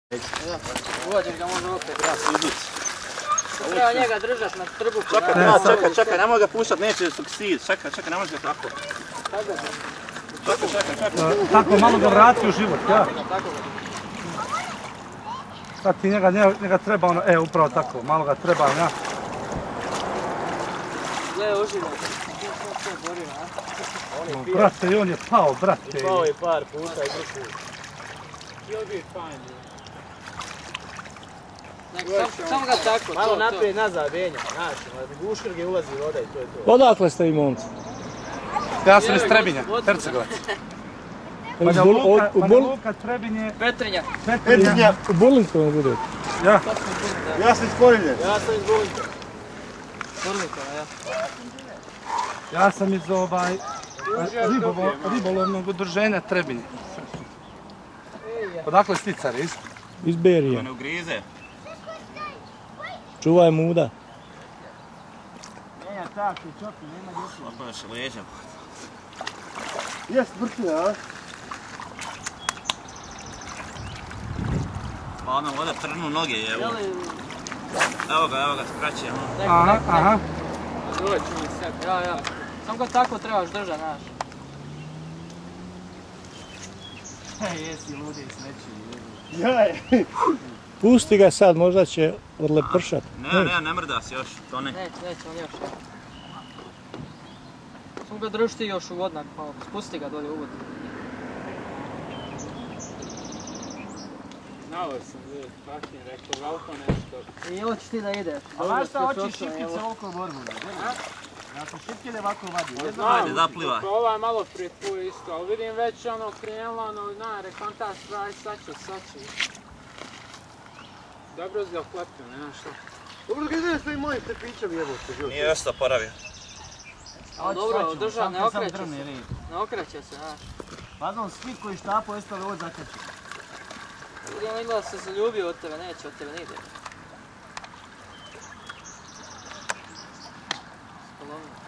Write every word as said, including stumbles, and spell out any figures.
Uvađeš ga možda opet. Ja se iduć. Treba njega držat na trbuku. Čekaj, čekaj, čekaj, nemoj ga puštat, neće suksid. Čekaj, čekaj, nemoj ga tako. Čekaj, čekaj, čekaj. Tako, malo ga vrati u život, ja. Sad ti njega, njega treba ono, e, upravo tako, malo ga treba, ja. Gle, uživaj. Sve borio, a? Brate, i on je pao, brate. I pao je par puta i drugi. You'll be fine, dude. Samo ga tako, malo naprijed, nazad, Benja, znači, guškar ga ulazi voda i to je to. Odakle ste vi, momci? Ja sam iz Trebinja, Hercegovac. Banja Luka, Banja Luka, Trebinje... Petrinja. Petrinja. U Burlinskovom budete? Ja. Ja sam iz Porinje. Ja sam iz Bulinka. Burlinka, ja. Ja sam iz ovaj... ribolovnog udruženja Trebinje. Odakle sticari, isto? Iz Berije. Ne ugrize. Čuvaj muda. Benja, tako, čopi, nema djecu. Otvojaš leđa. Jes, vrtine, a? Pa ono voda trnu noge je. Evo ga, evo ga, skraće. Aha, aha. Doći mi sebi, ja, ja. Samo ga tako trebaš držat, znaš. Hej, jesi ludi i smeći. Jaj. Pusti ga sad, možda će odlepršat. Ne, ne, ne mrda se još, to ne. Neće, neće on još. Samo ga drži ti još u vodnak, malo. Spusti ga dolje u vodu. Znao sam, ljudi, pakin, rekao, valko nešto. I hoćeš ti da ideš. A znaš šta, hoćeš šipkice oko borbu, ne? Ja sam šipkine ovako vadio. Ajde, zaplivaj. Ova je malo prije tvoj isto, ali vidim već ono krenula, ono, na, rekontaš, raj, sad će, sad će. Dobro si ga uplepio, nema šta. Dobro, ga ideš s ovim mojim tepićem jebote. Nije još to poravio. Ali dobro, drža, ne okreće se. Ne okreće se, znaš. Pazno, svi koji štapu ostali ovo zakaču. Vidim on izgleda se zaljubio od tebe, neće od tebe nigdje. Spolovno.